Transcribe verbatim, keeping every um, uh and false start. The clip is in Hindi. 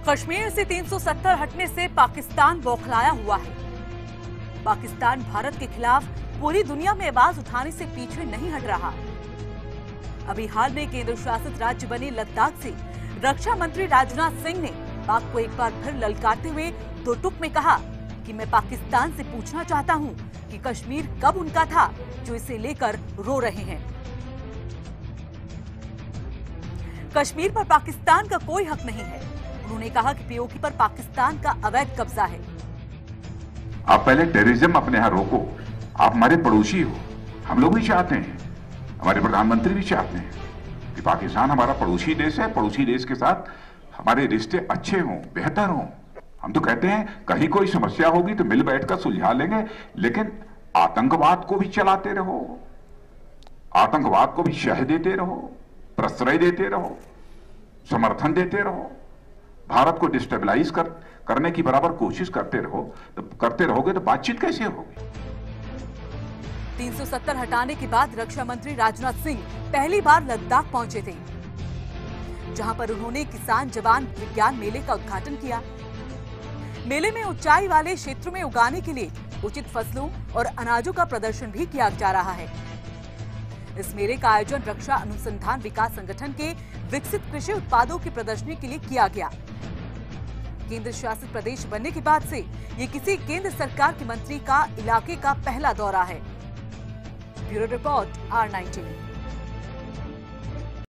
कश्मीर से तीन सौ सत्तर हटने से पाकिस्तान बौखलाया हुआ है। पाकिस्तान भारत के खिलाफ पूरी दुनिया में आवाज उठाने से पीछे नहीं हट रहा। अभी हाल में केंद्र शासित राज्य बने लद्दाख से रक्षा मंत्री राजनाथ सिंह ने पाक को एक बार फिर ललकारते हुए दो टूक में कहा कि मैं पाकिस्तान से पूछना चाहता हूं कि कश्मीर कब उनका था जो इसे लेकर रो रहे हैं। कश्मीर पर पाकिस्तान का कोई हक नहीं है। उन्होंने कहा कि पीओके पर पाकिस्तान का अवैध कब्जा है। आप पहले टेररिज्म अपने यहां रोको। आप हमारे पड़ोसी हो, हम लोग भी चाहते हैं, हमारे प्रधानमंत्री भी चाहते हैं कि पाकिस्तान हमारा पड़ोसी देश है, पड़ोसी देश के साथ हमारे रिश्ते अच्छे हों, बेहतर हों। हम तो कहते हैं कहीं कोई समस्या होगी तो मिल बैठकर सुलझा लेंगे, लेकिन आतंकवाद को भी चलाते रहो, आतंकवाद को भी शह देते रहो, प्रश्रय देते रहो, समर्थन देते रहो, भारत को डिस्टेबलाइज कर, करने की बराबर कोशिश करते रहो तो करते रहोगे तो बातचीत कैसे होगी। तीन सौ सत्तर हटाने के बाद रक्षा मंत्री राजनाथ सिंह पहली बार लद्दाख पहुंचे थे, जहां पर उन्होंने किसान जवान विज्ञान मेले का उद्घाटन किया। मेले में ऊंचाई वाले क्षेत्रों में उगाने के लिए उचित फसलों और अनाजों का प्रदर्शन भी किया जा रहा है। इस मेले का आयोजन रक्षा अनुसंधान विकास संगठन के विकसित कृषि उत्पादों की प्रदर्शनी के लिए किया गया। केंद्र शासित प्रदेश बनने के बाद से ये किसी केंद्र सरकार के मंत्री का इलाके का पहला दौरा है। Bureau report R nineteen.